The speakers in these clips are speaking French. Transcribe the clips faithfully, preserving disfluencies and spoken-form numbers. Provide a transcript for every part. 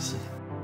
ici.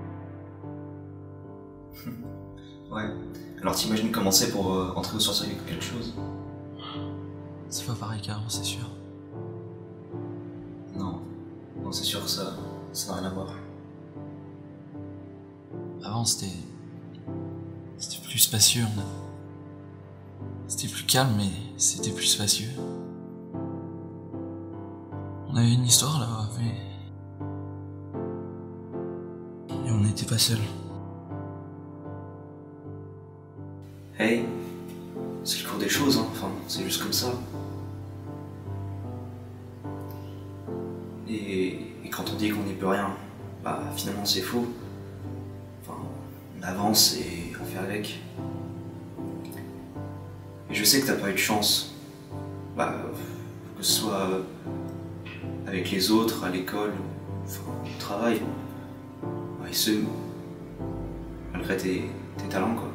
Ouais. Alors t'imagines comment c'est pour euh, entrer ou sortir avec quelque chose? C'est pas pareil qu'avant, c'est sûr. Non. Non, c'est sûr que ça... ça n'a rien à voir. Avant, c'était... C'était plus spacieux. On a... C'était plus calme, mais c'était plus spacieux. On avait une histoire là-bas, mais... Et on n'était pas seuls. Hey, c'est le cours des choses, hein. Enfin, c'est juste comme ça. Et, et quand on dit qu'on n'y peut rien, bah finalement c'est faux. Enfin, on avance et on fait avec. Et je sais que t'as pas eu de chance. Bah, que ce soit avec les autres, à l'école, enfin, au travail. Et ce, malgré tes, tes talents, quoi.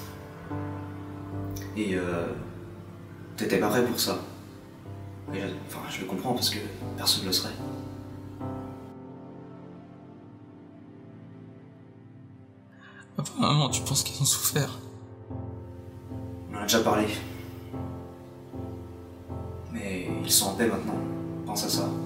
Et euh, t'étais pas prêt pour ça. Et là, enfin, je le comprends parce que personne ne le serait. Papa, maman, tu penses qu'ils ont souffert? On en a déjà parlé. Mais ils sont en paix maintenant. Pense à ça.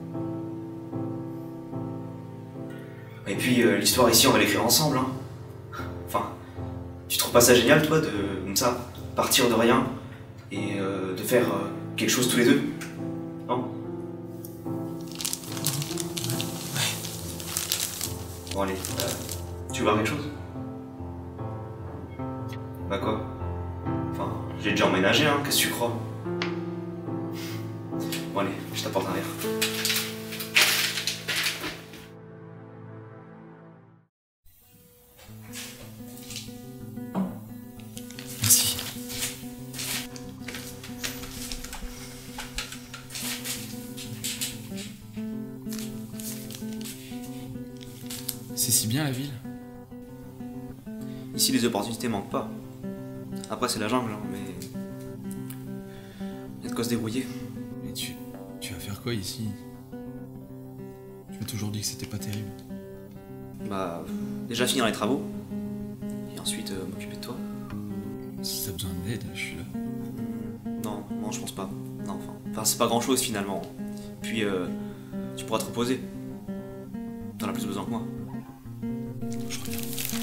Et puis euh, l'histoire ici, on va l'écrire ensemble, hein. Enfin, tu trouves pas ça génial, toi, de comme ça, partir de rien et euh, de faire euh, quelque chose tous les deux? Non? Bon allez, euh, tu veux voir quelque chose? Bah quoi? Enfin, j'ai déjà emménagé, hein, qu'est-ce que tu crois? Bon allez, je t'apporte un verre. Merci. C'est si bien la ville. Ici, les opportunités manquent pas. Après, c'est la jungle, hein, mais... il y a de quoi se débrouiller. Mais tu... tu vas faire quoi ici? Tu m'as toujours dit que c'était pas terrible. Bah, déjà finir les travaux. Et ensuite, euh, m'occuper de toi. Si t'as besoin d'aide, je suis là. Non, non, je pense pas. Non, enfin, enfin c'est pas grand chose finalement. Puis, euh, tu pourras te reposer. T'en as plus besoin que moi. Je reviens.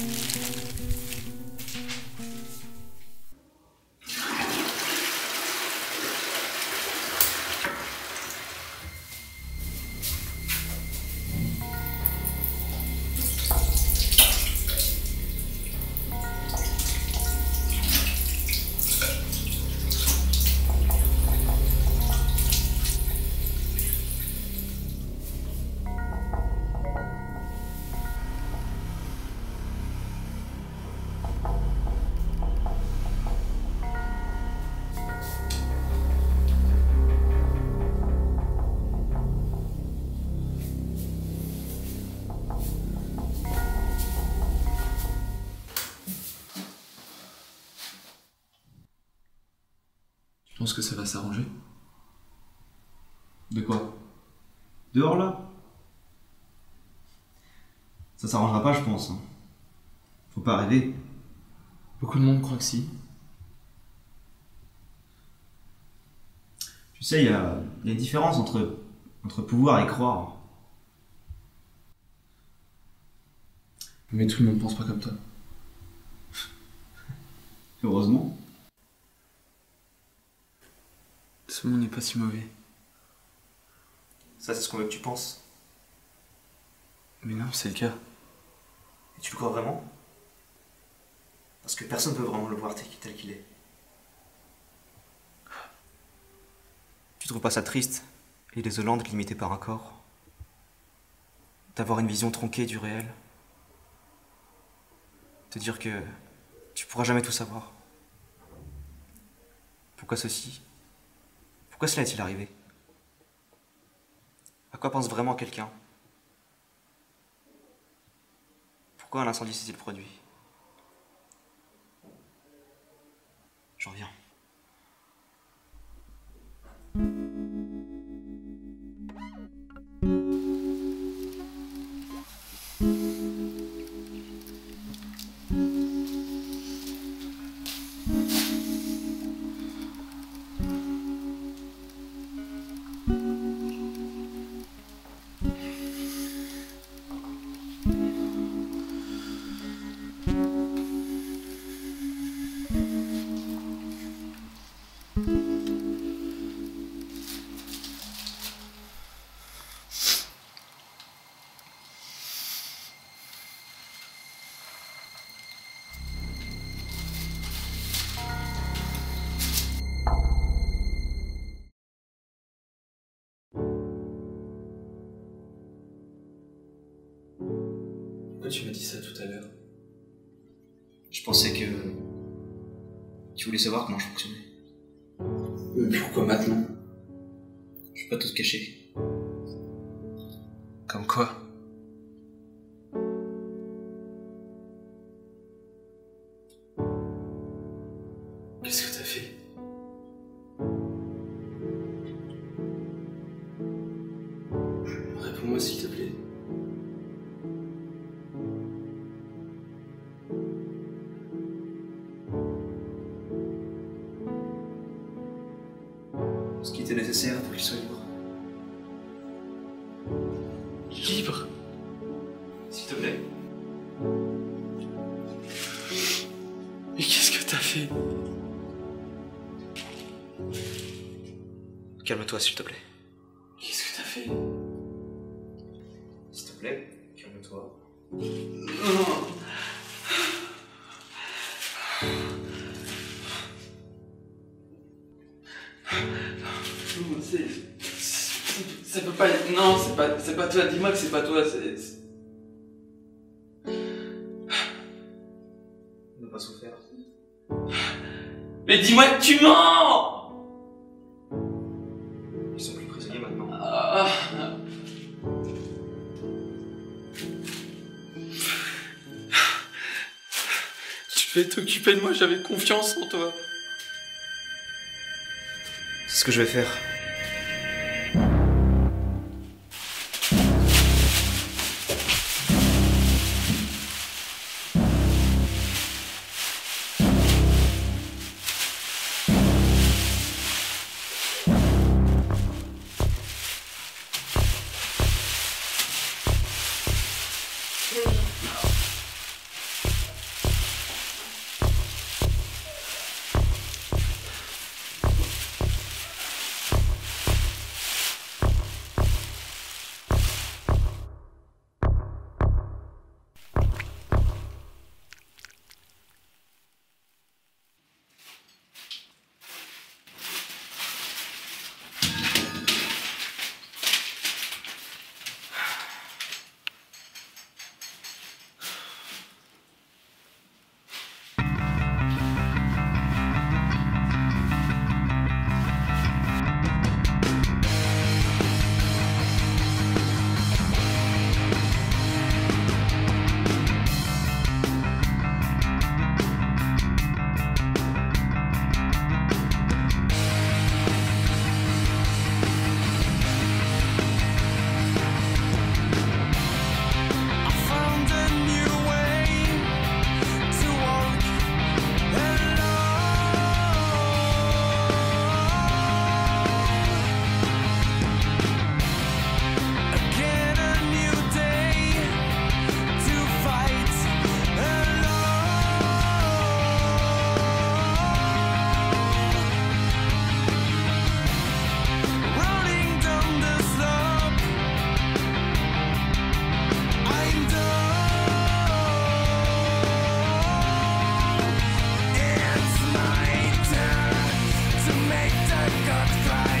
Tu penses que ça va s'arranger? De quoi? Dehors là? Ça s'arrangera pas, je pense. Hein. Faut pas rêver. Beaucoup de monde croit que si. Tu sais, il y a, y a une différence entre, entre pouvoir et croire. Mais tout le monde pense pas comme toi. Heureusement. Ce monde n'est pas si mauvais. Ça, c'est ce qu'on veut que tu penses. Mais non, c'est le cas. Et tu le crois vraiment? Parce que personne ne peut vraiment le voir tel qu'il est. Tu trouves pas ça triste et désolant d'être limité par un corps? D'avoir une vision tronquée du réel? Te dire que tu pourras jamais tout savoir? Pourquoi ceci? Pourquoi cela est-il arrivé? À quoi pense vraiment quelqu'un? Pourquoi un incendie s'est-il produit? J'en reviens. tu m'as dit ça tout à l'heure? Je pensais que tu voulais savoir comment je fonctionnais. Mais pourquoi maintenant? Je peux pas tout te cacher. Comme quoi? Qu'est-ce que t'as fait? Réponds-moi s'il te plaît. Ce qui était nécessaire pour qu'il soit libre. Libre? S'il te plaît. Mais qu'est-ce que t'as fait? Calme-toi, s'il te plaît. Qu'est-ce que t'as fait? S'il te plaît, calme-toi. Non. C'est... Ça peut pas être... Non, c'est pas, c'est pas toi. Dis-moi que c'est pas toi. C'est... On n'a pas souffert. Mais dis-moi que tu mens! Ils sont plus prisonniers maintenant. Ah. Tu devais t'occuper de moi, j'avais confiance en toi. C'est ce que je vais faire. Make the gods cry.